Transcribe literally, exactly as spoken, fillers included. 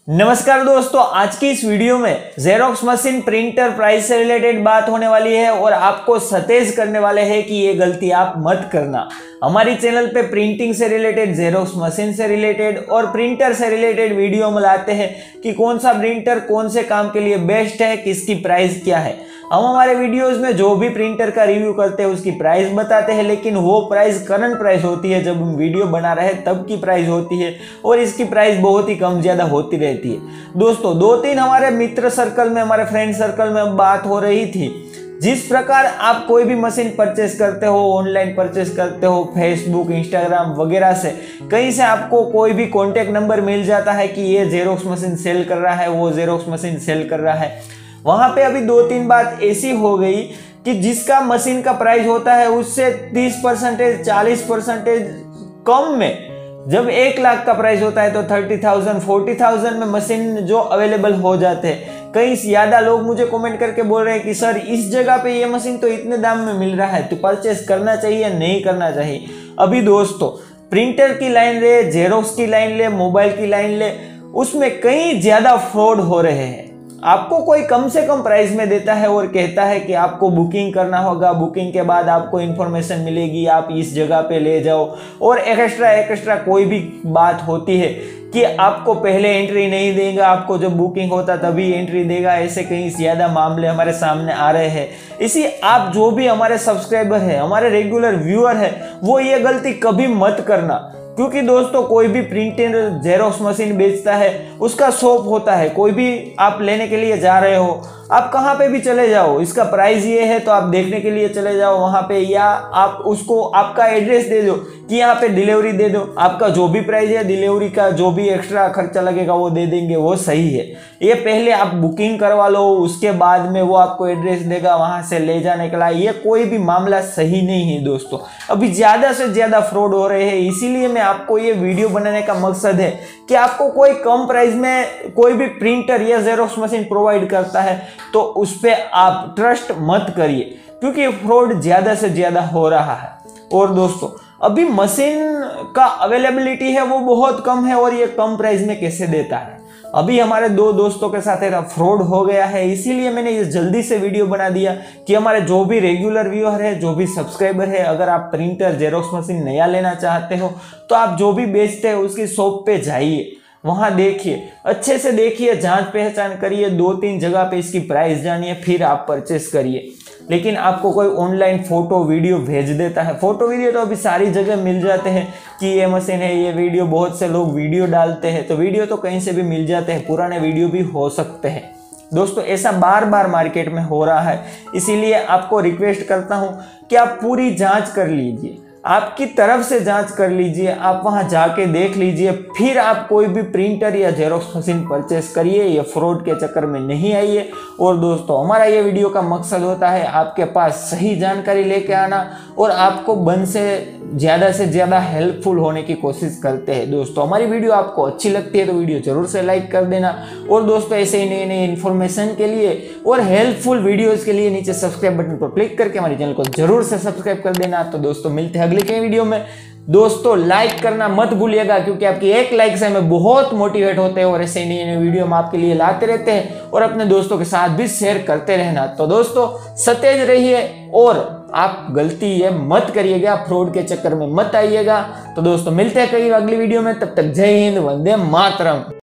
नमस्कार दोस्तों, आज की इस वीडियो में जेरोक्स मशीन प्रिंटर प्राइस से रिलेटेड बात होने वाली है और आपको सतेज करने वाले हैं कि ये गलती आप मत करना। हमारी चैनल पे प्रिंटिंग से रिलेटेड, जेरोक्स मशीन से रिलेटेड और प्रिंटर से रिलेटेड वीडियो हम लाते हैं कि कौन सा प्रिंटर कौन से काम के लिए बेस्ट है, किसकी प्राइस क्या है। हम हमारे वीडियोस में जो भी प्रिंटर का रिव्यू करते हैं उसकी प्राइस बताते हैं, लेकिन वो प्राइस करंट प्राइस होती है, जब हम वीडियो बना रहे हैं तब की प्राइस होती है और इसकी प्राइस बहुत ही कम ज्यादा होती रहती है। दोस्तों, दो तीन हमारे मित्र सर्कल में, हमारे फ्रेंड सर्कल में बात हो रही थी, जिस प्रकार आप कोई भी मशीन परचेस करते हो, ऑनलाइन परचेस करते हो, फेसबुक, इंस्टाग्राम वगैरह से, कहीं से आपको कोई भी कॉन्टेक्ट नंबर मिल जाता है कि ये जेरोक्स मशीन सेल कर रहा है, वो जेरोक्स मशीन सेल कर रहा है। वहां पे अभी दो तीन बात ऐसी हो गई कि जिसका मशीन का प्राइस होता है उससे तीस परसेंटेज चालीस परसेंटेज कम में, जब एक लाख का प्राइस होता है तो थर्टी थाउजेंड फोर्टी थाउजेंड में मशीन जो अवेलेबल हो जाते हैं। कई ज्यादा लोग मुझे कमेंट करके बोल रहे हैं कि सर इस जगह पे ये मशीन तो इतने दाम में मिल रहा है, तो परचेस करना चाहिए या नहीं करना चाहिए। अभी दोस्तों, प्रिंटर की लाइन ले, जेरोक्स की लाइन ले, मोबाइल की लाइन ले, उसमें कई ज्यादा फ्रॉड हो रहे हैं। आपको कोई कम से कम प्राइस में देता है और कहता है कि आपको बुकिंग करना होगा, बुकिंग के बाद आपको इन्फॉर्मेशन मिलेगी, आप इस जगह पे ले जाओ, और एक्स्ट्रा एक्स्ट्रा कोई भी बात होती है कि आपको पहले एंट्री नहीं देगा, आपको जब बुकिंग होता तभी एंट्री देगा। ऐसे कई ज्यादा मामले हमारे सामने आ रहे हैं। इसी आप जो भी हमारे सब्सक्राइबर है, हमारे रेगुलर व्यूअर है, वो ये गलती कभी मत करना, क्योंकि दोस्तों कोई भी प्रिंटर जेरोक्स मशीन बेचता है, उसका शॉप होता है। कोई भी आप लेने के लिए जा रहे हो, आप कहाँ पे भी चले जाओ, इसका प्राइस ये है तो आप देखने के लिए चले जाओ वहाँ पे, या आप उसको आपका एड्रेस दे दो कि यहाँ पे डिलीवरी दे दो, आपका जो भी प्राइस है, डिलीवरी का जो भी एक्स्ट्रा खर्चा लगेगा वो दे देंगे, वो सही है। ये पहले आप बुकिंग करवा लो, उसके बाद में वो आपको एड्रेस देगा, वहाँ से ले जाने के लिए, ये कोई भी मामला सही नहीं है दोस्तों। अभी ज़्यादा से ज़्यादा फ्रॉड हो रहे हैं, इसीलिए मैं आपको ये वीडियो बनाने का मकसद है कि आपको कोई कम प्राइस में कोई भी प्रिंटर या जेरोक्स मशीन प्रोवाइड करता है तो उस पर आप ट्रस्ट मत करिए, क्योंकि फ्रॉड ज़्यादा से ज़्यादा हो रहा है। और दोस्तों, अभी मशीन का अवेलेबिलिटी है वो बहुत कम है, और ये कम प्राइस में कैसे देता है। अभी हमारे दो दोस्तों के साथ एक फ्रॉड हो गया है, इसीलिए मैंने ये जल्दी से वीडियो बना दिया कि हमारे जो भी रेगुलर व्यूअर है, जो भी सब्सक्राइबर है, अगर आप प्रिंटर जेरोक्स मशीन नया लेना चाहते हो तो आप जो भी बेचते हो उसकी शॉप पे जाइए, वहां देखिए, अच्छे से देखिए, जांच पहचान करिए, दो तीन जगह पे इसकी प्राइस जानिए, फिर आप परचेस करिए। लेकिन आपको कोई ऑनलाइन फोटो वीडियो भेज देता है, फोटो वीडियो तो अभी सारी जगह मिल जाते हैं कि ये मशीन है, ये वीडियो, बहुत से लोग वीडियो डालते हैं, तो वीडियो तो कहीं से भी मिल जाते हैं, पुराने वीडियो भी हो सकते हैं। दोस्तों, ऐसा बार बार मार्केट में हो रहा है, इसीलिए आपको रिक्वेस्ट करता हूं कि आप पूरी जांच कर लीजिए, आपकी तरफ से जांच कर लीजिए, आप वहां जाके देख लीजिए, फिर आप कोई भी प्रिंटर या जेरोक्स मशीन परचेस करिए, ये फ्रॉड के चक्कर में नहीं आइए। और दोस्तों, हमारा ये वीडियो का मकसद होता है आपके पास सही जानकारी लेके आना, और आपको बन से ज़्यादा से ज़्यादा हेल्पफुल होने की कोशिश करते हैं। दोस्तों, हमारी वीडियो आपको अच्छी लगती है तो वीडियो जरूर से लाइक कर देना, और दोस्तों ऐसे ही नए नए इन्फॉर्मेशन के लिए और हेल्पफुल वीडियोज़ के लिए नीचे सब्सक्राइब बटन पर क्लिक करके हमारे चैनल को जरूर से सब्सक्राइब कर देना। तो दोस्तों, मिलते हैं अगले के वीडियो में। दोस्तों, लाइक करना मत भूलिएगा, क्योंकि आपकी एक लाइक से हमें बहुत मोटिवेट होते हैं, और ऐसे नए नए वीडियो हम आपके लिए लाते रहते हैं, और अपने दोस्तों के साथ भी शेयर करते रहना। तो दोस्तों, सतेज रहिए और आप गलती ये मत करिएगा, फ्रॉड के चक्कर में मत आइएगा। तो दोस्तों, मिलते हैं कई अगली वीडियो में, तब तक जय हिंद, वंदे मातरम।